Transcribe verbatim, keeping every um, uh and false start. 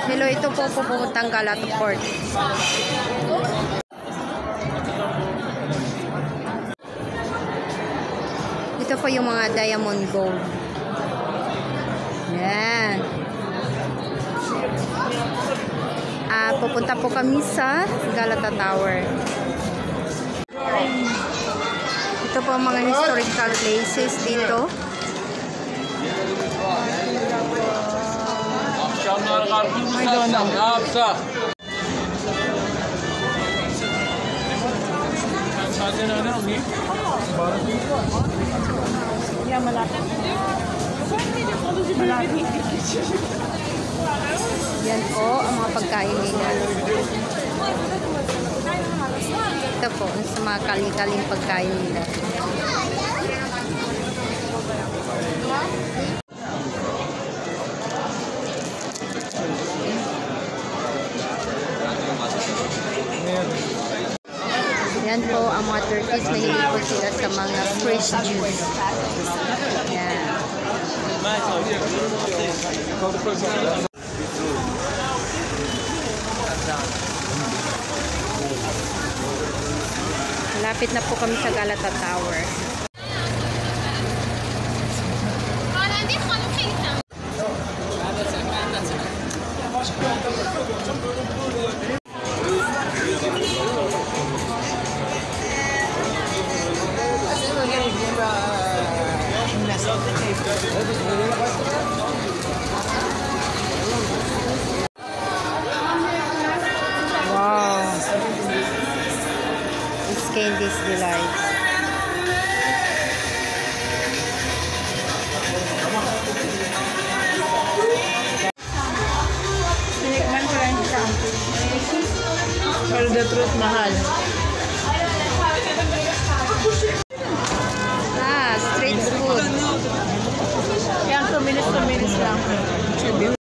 Hello, ito po po pupuntang Galata Port. Ito po yung mga diamond gold. Yan. Ah, pupunta po kami sa Galata Tower. Ito po ang mga historical places dito. I don't know. Yeah, malapit. Malapit. Yan po ang mga pagkain nila. Ito po sa mga kaling-kaling pagkain nila. Yan po ang mga turkeys na hindi po sila sa mga fresh juice. Yan. Malapit na po kami sa Galata Tower. Wow, it's Candy's Delight. Sinikman ko lang siya. Pero the truth, mahal. Ah, street food. Yan, two minutes, two minutes lang.